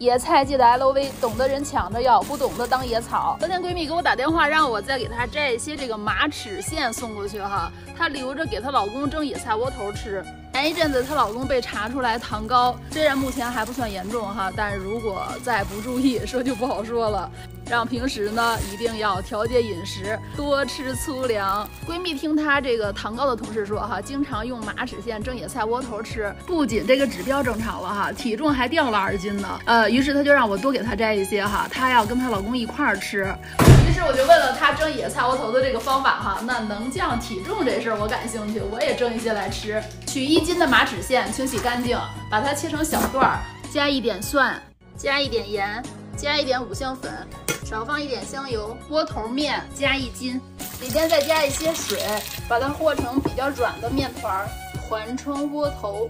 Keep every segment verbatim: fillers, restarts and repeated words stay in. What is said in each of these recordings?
野菜记得 L V， 懂的人抢着要，不懂的当野草。昨天闺蜜给我打电话，让我再给她摘一些这个马齿苋送过去哈，她留着给她老公蒸野菜窝头吃。前一阵子她老公被查出来糖高，虽然目前还不算严重哈，但是如果再不注意，说就不好说了。让平时呢一定要调节饮食，多吃粗粮。闺蜜听她这个糖高的同事说哈，经常用马齿苋蒸野菜窝头吃，不仅这个指标正常了哈，体重还掉了二斤呢。呃，于是她就让我多给她摘一些哈，她要跟她老公一块儿吃。于是我就问了她蒸野菜窝头的这个方法哈，那能降体重这事儿我感兴趣，我也蒸一些来吃。取一斤的马齿苋，清洗干净，把它切成小段儿，加一点蒜，加一点盐，加一点五香粉，少放一点香油。窝头面加一斤，里边再加一些水，把它和成比较软的面团，团成窝头。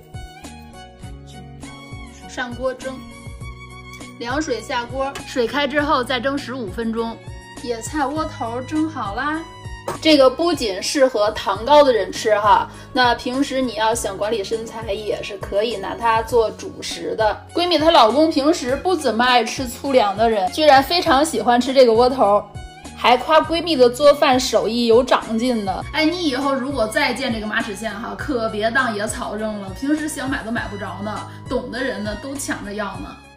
上锅蒸，凉水下锅，水开之后再蒸十五分钟。野菜窝头蒸好啦。这个不仅适合糖高的人吃哈，那平时你要想管理身材也是可以拿它做主食的。闺蜜她老公平时不怎么爱吃粗粮的人，居然非常喜欢吃这个窝头，还夸闺蜜的做饭手艺有长进呢。哎，你以后如果再见这个马齿苋哈，可别当野草扔了，平时想买都买不着呢，懂的人呢都抢着要呢。